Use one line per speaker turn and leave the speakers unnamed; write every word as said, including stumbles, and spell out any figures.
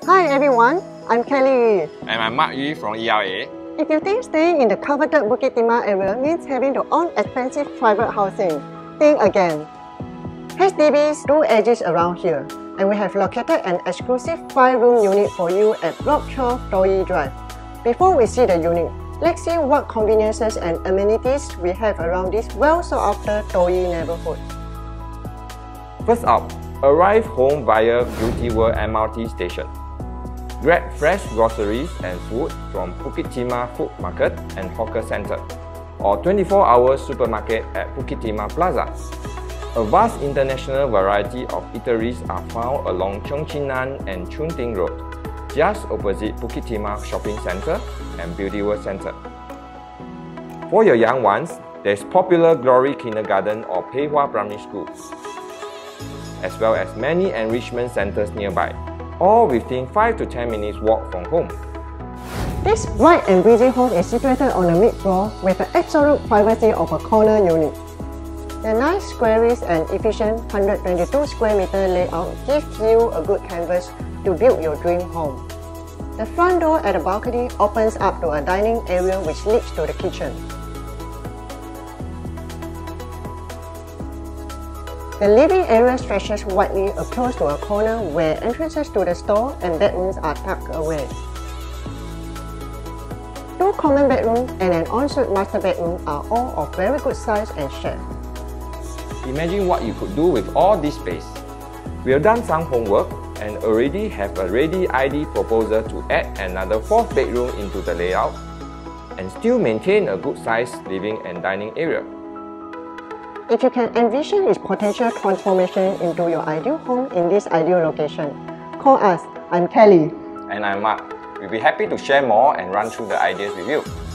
Hi everyone, I'm Kelly.
And I'm Mark Yu from E L A.
If you think staying in the coveted Bukit Timah area means having to own expensive private housing, think again. H D Bs do exist around here, and we have located an exclusive five room unit for you at Block twelve Toh Yee Drive. Before we see the unit, let's see what conveniences and amenities we have around this well sought after Toh Yee neighborhood.
First up, arrive home via Beauty World M R T station. Grab fresh groceries and food from Bukit Timah Food Market and Hawker Centre, or twenty-four hour supermarket at Bukit Timah Plaza. A vast international variety of eateries are found along Cheong Chin Nan and Chun Ting Road, just opposite Bukit Timah Shopping Centre and Beauty World Centre. For your young ones, there's popular Glory Kindergarten or Pei Hwa Primary School, as well as many enrichment centres nearby, all within five to ten minutes walk from home.
This bright and breezy home is situated on the mid-floor with the absolute privacy of a corner unit. The nice squarish and efficient one hundred twenty-two square meter layout gives you a good canvas to build your dream home. The front door at the balcony opens up to a dining area which leads to the kitchen. The living area stretches widely across to a corner where entrances to the store and bedrooms are tucked away. Two common bedrooms and an ensuite master bedroom are all of very good size and shape.
Imagine what you could do with all this space. We have done some homework and already have a ready I D proposal to add another fourth bedroom into the layout and still maintain a good size living and dining area.
If you can envision its potential transformation into your ideal home in this ideal location, call us. I'm Kelly.
And I'm Mark. We'll be happy to share more and run through the ideas with you.